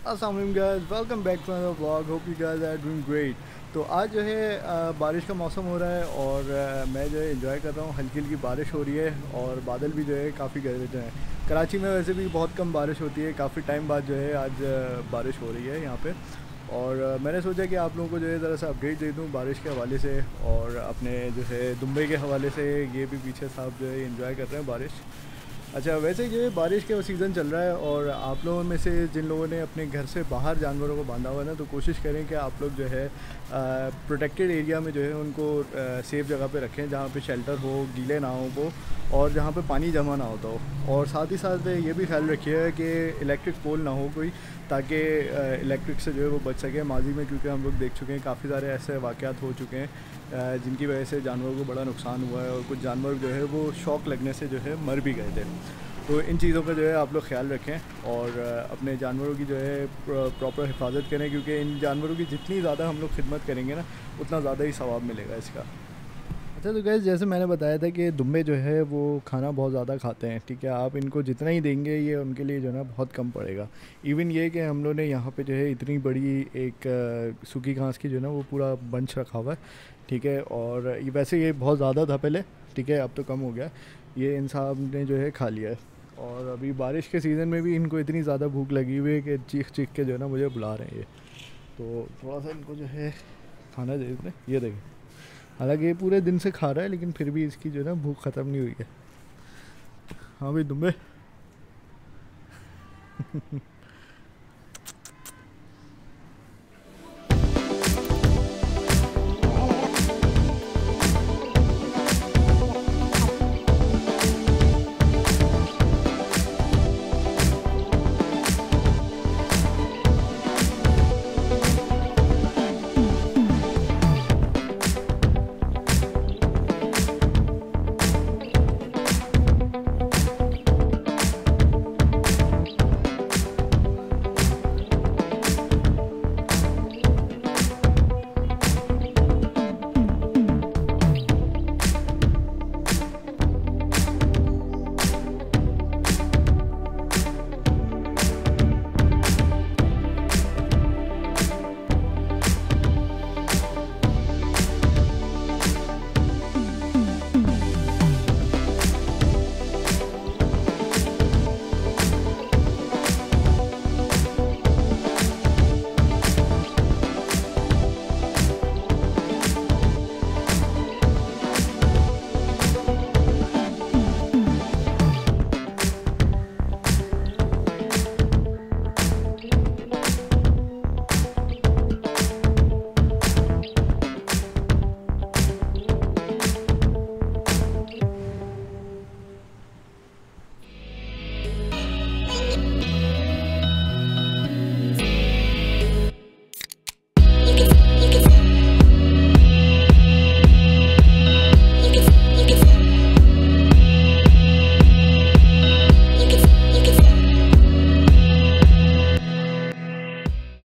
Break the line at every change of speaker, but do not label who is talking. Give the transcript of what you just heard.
अस्सलाम वालेकुम guys, welcome back to another vlog. Hope you guys are doing great. तो आज जो है बारिश का मौसम हो रहा है और मैं जो है एंजॉय कर रहा हूँ। हल्की हल्की बारिश हो रही है और बादल भी जो है काफ़ी गरज हैं। कराची में वैसे भी बहुत कम बारिश होती है, काफ़ी टाइम बाद जो है आज बारिश हो रही है यहाँ पे। और मैंने सोचा कि आप लोगों को जो है ज़रा सा अपडेट दे दूँ बारिश के हवाले से, और अपने जो है दुबई के हवाले से। ये भी पीछे साहब जो है एंजॉय कर रहे हैं बारिश। अच्छा, वैसे जो है बारिश का सीज़न चल रहा है और आप लोगों में से जिन लोगों ने अपने घर से बाहर जानवरों को बांधा हुआ है ना, तो कोशिश करें कि आप लोग जो है प्रोटेक्टेड एरिया में जो है उनको सेफ़ जगह पे रखें, जहाँ पे शेल्टर हो, गीले ना हो वो, और जहाँ पे पानी जमा ना होता हो। और साथ ही साथ ये भी ख्याल रखिए कि इलेक्ट्रिक पोल ना हो कोई, ताकि इलेक्ट्रिक से जो है वो बच सके माजी में, क्योंकि हम लोग देख चुके हैं काफ़ी सारे ऐसे वाक़यात हो चुके हैं जिनकी वजह से जानवरों को बड़ा नुकसान हुआ है, और कुछ जानवर जो है वो शॉक लगने से जो है मर भी गए थे। तो इन चीज़ों का जो है आप लोग ख्याल रखें और अपने जानवरों की जो है प्रॉपर हिफाजत करें, क्योंकि इन जानवरों की जितनी ज़्यादा हम लोग खिदमत करेंगे ना, उतना ज़्यादा ही सवाब मिलेगा इसका। अच्छा, तो गैस जैसे मैंने बताया था कि दुम्बे जो है वो खाना बहुत ज़्यादा खाते हैं, ठीक है। आप इनको जितना ही देंगे ये उनके लिए जो है ना बहुत कम पड़ेगा। इवन ये कि हम लोगों ने यहाँ पे जो है इतनी बड़ी एक सूखी घास की जो है ना वो पूरा बंच रखा हुआ है, ठीक है। और ये वैसे ये बहुत ज़्यादा था पहले, ठीक है, अब तो कम हो गया। ये इन साहब ने जो है खा लिया है। और अभी बारिश के सीज़न में भी इनको इतनी ज़्यादा भूख लगी हुई है कि चीख चीख के जो है ना मुझे बुला रहे हैं ये। तो थोड़ा सा इनको जो है खाना दे देते हैं। ये देखें, हालांकि ये पूरे दिन से खा रहा है लेकिन फिर भी इसकी जो है ना भूख ख़त्म नहीं हुई है। हाँ भाई दुम्बे।